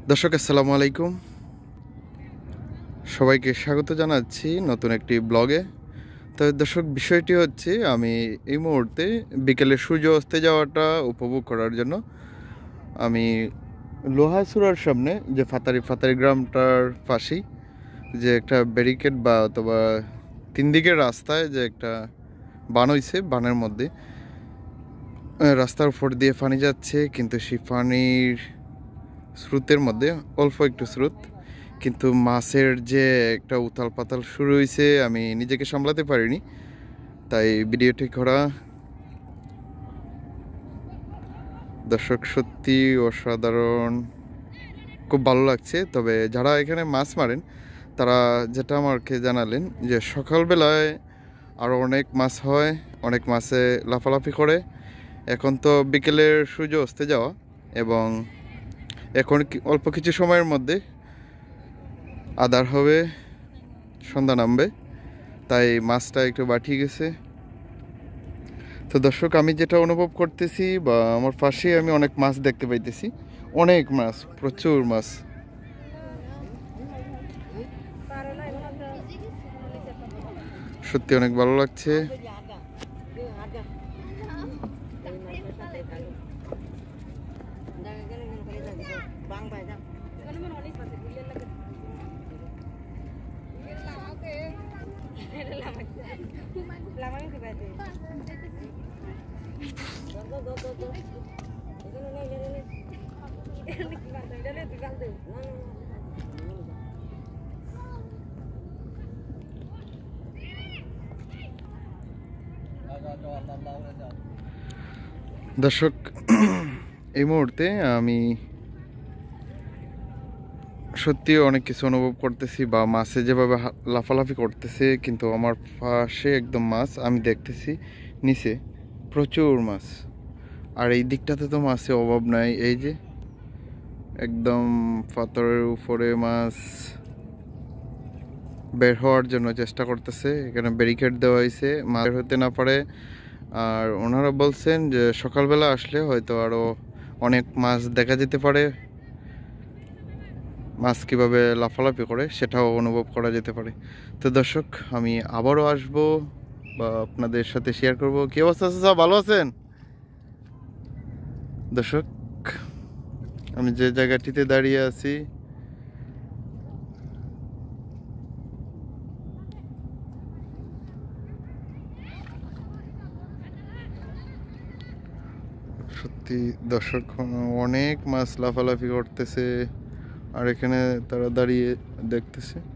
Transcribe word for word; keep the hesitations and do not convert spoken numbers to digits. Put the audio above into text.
দর্শক আসসালামু আলাইকুম, সবাইকে স্বাগত জানাচ্ছি নতুন একটি ব্লগে। তো দর্শক, বিষয়টি হচ্ছে আমি এই মুহূর্তে বিকেলে সূর্য অস্তে যাওয়াটা উপভোগ করার জন্য আমি লোহাসুরার সামনে যে ফাতারি ফাতারি গ্রামটার পাশেই যে একটা ব্যারিকেড বা অথবা তিন দিকের রাস্তায় যে একটা বান হয়েছে, বানের মধ্যে রাস্তার উপর দিয়ে পানি যাচ্ছে, কিন্তু সেই পানির স্রোতের মধ্যে অল্প একটু স্রোত, কিন্তু মাছের যে একটা উতাল পাতাল শুরু হয়েছে, আমি নিজেকে সামলাতে পারিনি, তাই ভিডিওটি করা। দর্শক, সত্যি অসাধারণ, খুব ভালো লাগছে। তবে যারা এখানে মাছ মারেন তারা যেটা আমাকে জানালেন যে সকালবেলায় আরও অনেক মাছ হয়, অনেক মাছে লাফালাফি করে। এখন তো বিকেলের সূর্য অস্তে যাওয়া এবং এখন অল্প কিছু সময়ের মধ্যে আদার হবে, সন্ধ্যা নামবে, তাই মাছটা একটু বাঠিয়ে গেছে। তো দর্শক, আমি যেটা অনুভব করতেছি বা আমার পাশেই আমি অনেক মাছ দেখতে পাইতেছি, অনেক মাছ, প্রচুর মাছ। সত্যি অনেক ভালো লাগছে। দর্শক, এই মুহূর্তে আমি সত্যি অনেক কিছু অনুভব করতেছি, বা মাছে যেভাবে লাফালাফি করতেছে, কিন্তু আমার পাশে একদম মাছ আমি দেখতেছি, নিচে প্রচুর মাছ। আর এই দিকটাতে তো মাছের অভাব নাই, এই যে একদম পাথরের উপরে মাছ বের হওয়ার জন্য চেষ্টা করতেছে। এখানে ব্যারিকেড দেওয়া হয়েছে, মাছ বের হতে না পারে। আর ওনারা বলছেন যে সকালবেলা আসলে হয়তো আরও অনেক মাছ দেখা যেতে পারে, মাছ কীভাবে লাফালাফি করে সেটাও অনুভব করা যেতে পারে। তো দর্শক, আমি আবারও আসবো বা আপনাদের সাথে শেয়ার করব। কী অবস্থা আছে, সব ভালো আছেন? দর্শক, আমি যে জায়গাটিতে দাঁড়িয়ে আছি, সত্যি দর্শক, অনেক মাছ লাফালাফি করতেছে, আর এখানে তারা দাঁড়িয়ে দেখতেছে।